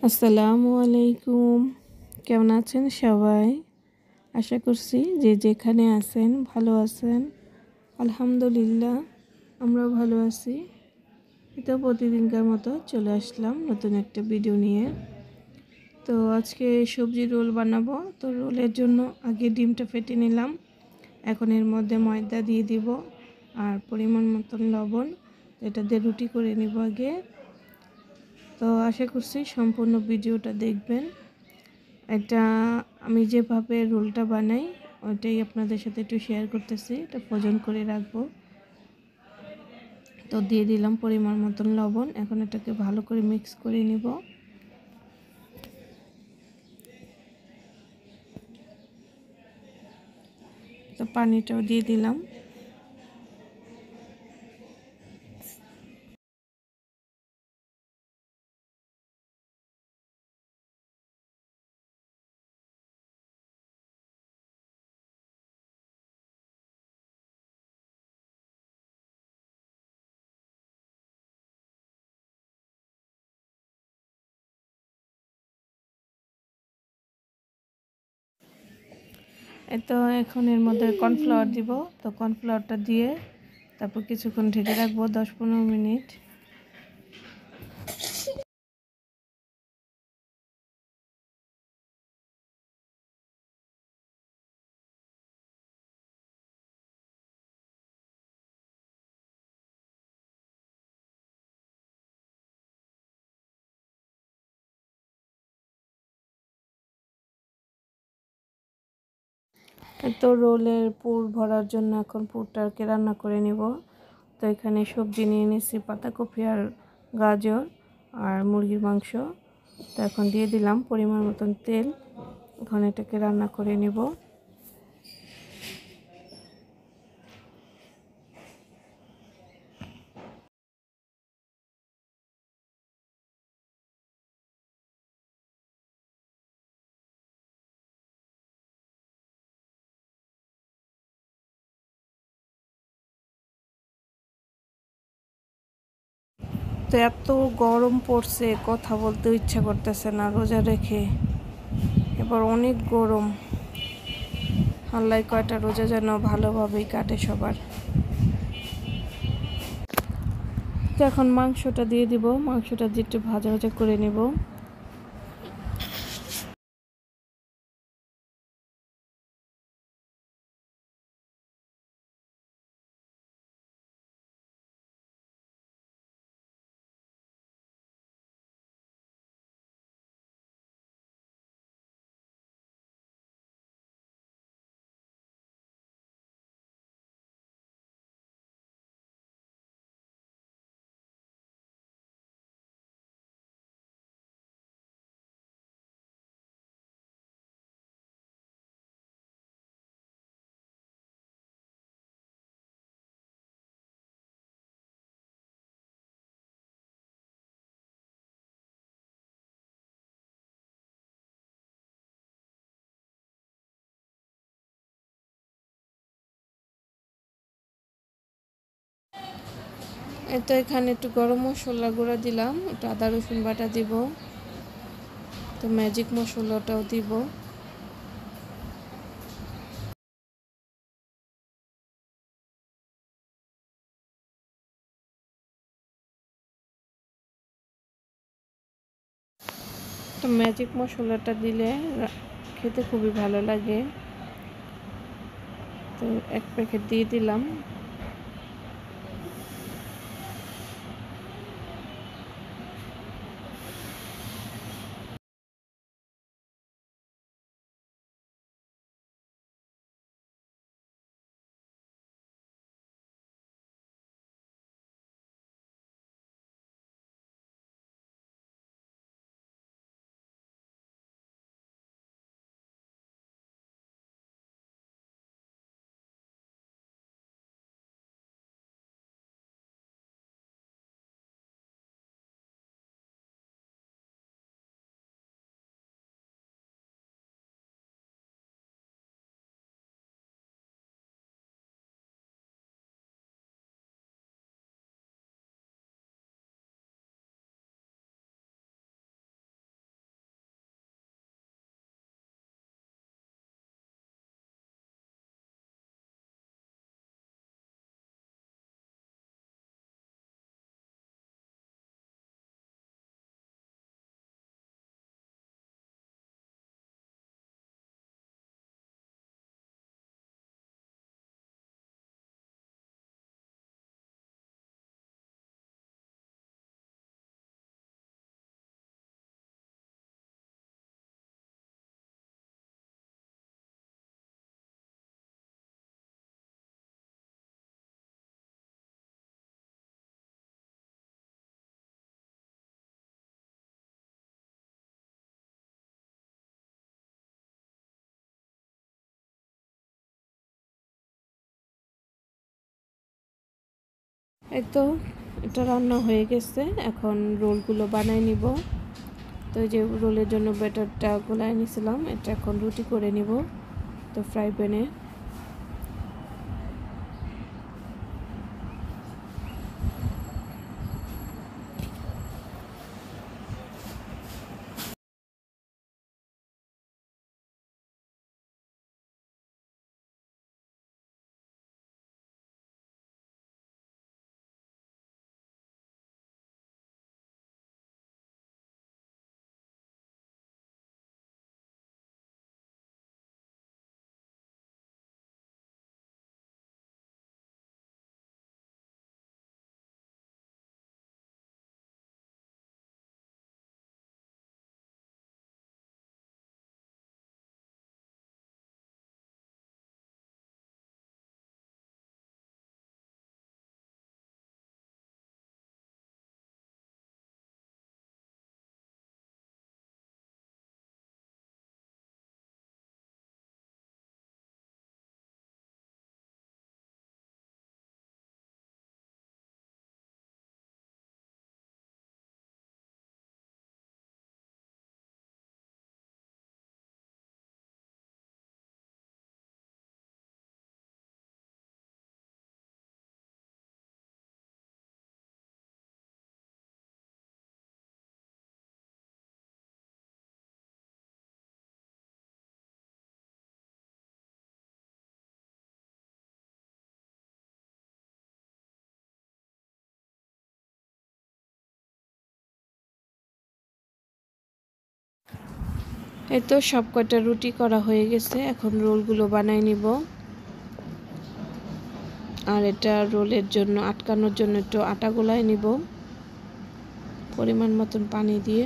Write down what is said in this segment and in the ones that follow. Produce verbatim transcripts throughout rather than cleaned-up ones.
আসসালামু আলাইকুম। কেমন আছেন সবাই? আশা করছি যে যেখানে আছেন ভালো আছেন। আলহামদুলিল্লাহ আমরাও ভালো আছি। তো প্রতিদিনকার মতো চলে আসলাম নতুন একটা ভিডিও নিয়ে। তো আজকে সবজি রোল বানাবো। তো রোলের জন্য আগে ডিমটা ফেটে নিলাম। এখন এর মধ্যে ময়দা দিয়ে দিব আর পরিমাণ মতন লবণ। এটা দিয়ে রুটি করে নিব আগে। তো আশা করছি সম্পূর্ণ ভিডিওটা দেখবেন। এটা আমি যেভাবে রোলটা বানাই ওইটাই আপনাদের সাথে একটু শেয়ার করতেছি। এটা ফ্রোজেন করে রাখবো। তো দিয়ে দিলাম পরিমাণ মতন লবণ। এখন এটাকে ভালো করে মিক্স করে নিব। তো পানিটাও দিয়ে দিলাম। তো এখন এর মধ্যে কর্নফ্লাওয়ার দিব। তো কর্নফ্লাওয়ারটা দিয়ে তারপর কিছুক্ষণ ঢেকে রাখবো দশ পনেরো মিনিট। তো রোলের পুর ভরার জন্য এখন পুরটাকে রান্না করে নিব। তো এখানে সবজি নিয়ে নিয়েছি পাতাকপি আর গাজর আর মুরগির মাংস। তো এখন দিয়ে দিলাম পরিমাণ মতন তেল। এখন এটাকে রান্না করে নেব। তো এত গরম পড়ছে কথা বলতে ইচ্ছা করতেছে না রোজা রেখে। এবার অনেক গরম। আল্লাহ কয়টা রোজা যেন ভালোভাবেই কাটে সবার। তো এখন মাংসটা দিয়ে দিব। মাংসটা দিয়ে একটু ভাজা ভাজা করে নেব। এই তো এখানে একটু গরম মশলা গুঁড়া দিলাম, একটু আদা রসুন বাটা দিব। তো ম্যাজিক মশলাটাও দিব। তো ম্যাজিক মশলাটা দিলে খেতে খুবই ভালো লাগে। তো এক প্যাকেট দিয়ে দিলাম। এই তো এটা রান্না হয়ে গেছে, এখন রোলগুলো বানাই নিব। তো এই যে রোলের জন্য ব্যাটারটা গোলায় নিয়েছিলাম, এটা এখন রুটি করে নিব। তো ফ্রাই প্যানে এই তো সব কটা রুটি করা হয়ে গেছে, এখন রোলগুলো বানাই নিব। আর এটা রোলের জন্য আটকানোর জন্য একটু আটা গোলায় নিব পরিমাণ মতন পানি দিয়ে।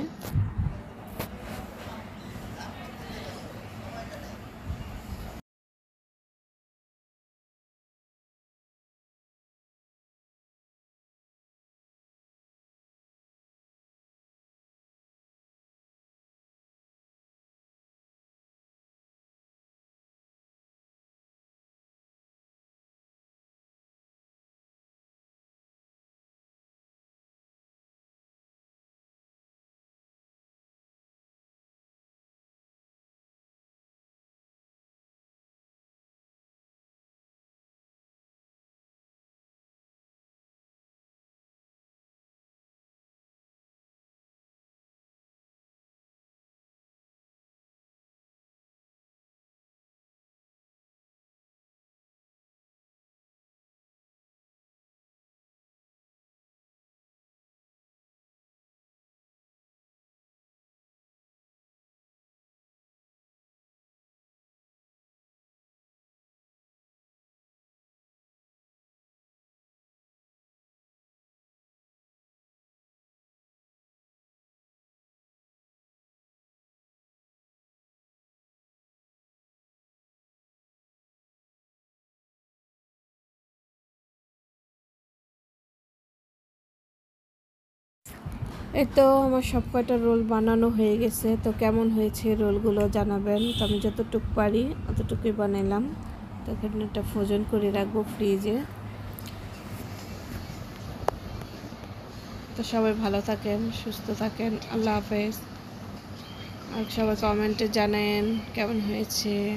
এই তো আমার সব কয়টা রোল বানানো হয়ে গেছে। তো কেমন হয়েছে রোলগুলো জানাবেন। তো আমি যতটুকু পারি অতটুকুই বানাইলাম। তো এখানে একটা ফ্রোজেন করে রাখবো ফ্রিজে। তো সবাই ভালো থাকেন, সুস্থ থাকেন, আল্লাহ হাফেজ। আর সবাই কমেন্টে জানান কেমন হয়েছে।